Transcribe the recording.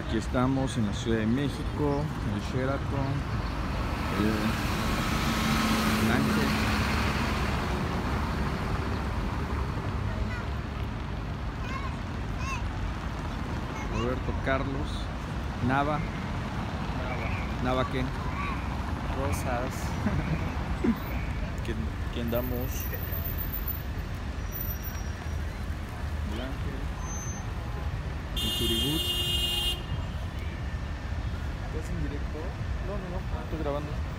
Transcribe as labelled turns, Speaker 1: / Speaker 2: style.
Speaker 1: Aquí estamos en la Ciudad de México, en el Sheraton, el Ángel. Roberto Carlos, Nava. Nava qué?
Speaker 2: Rosas. ¿Quién damos?
Speaker 1: El Ángel. El Turibut.
Speaker 2: ¿Estás en directo? No, estoy grabando.